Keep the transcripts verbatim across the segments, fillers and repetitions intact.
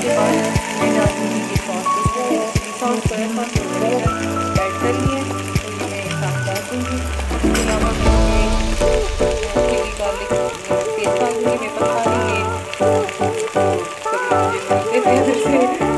उसके बाद मैं डालूँगी ये सॉस को, सॉस सोया सॉस ऐड कर लिए तो मैं साथ डाल दूँगी। उसके अलावा मैं चिली गार्लिक पेस्ट डाल दूँगी। मैं पता नहीं ये कभी मुझे मिलते थे इधर से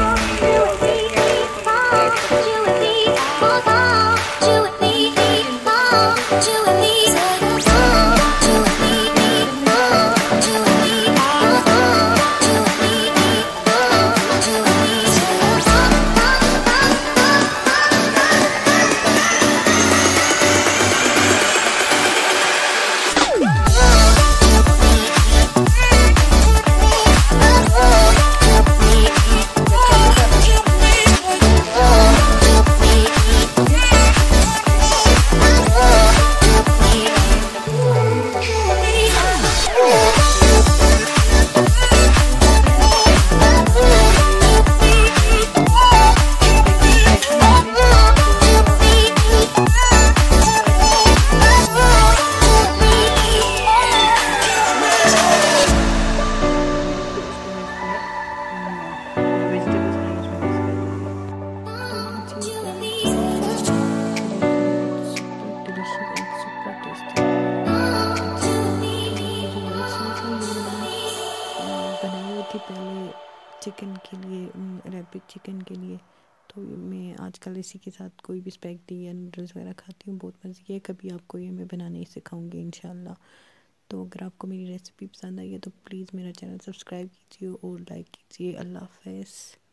पहले चिकन के लिए, रैबिट चिकन के लिए। तो मैं आजकल इसी के साथ कोई भी स्पैगेटी या नूडल्स वगैरह खाती हूँ, बहुत मज़े की है। कभी आपको ये मैं बनाने ही सिखाऊंगी इंशाल्लाह। तो अगर आपको मेरी रेसिपी पसंद आई है तो प्लीज़ मेरा चैनल सब्सक्राइब कीजिए और लाइक कीजिए। अल्लाह हाफ़िज़।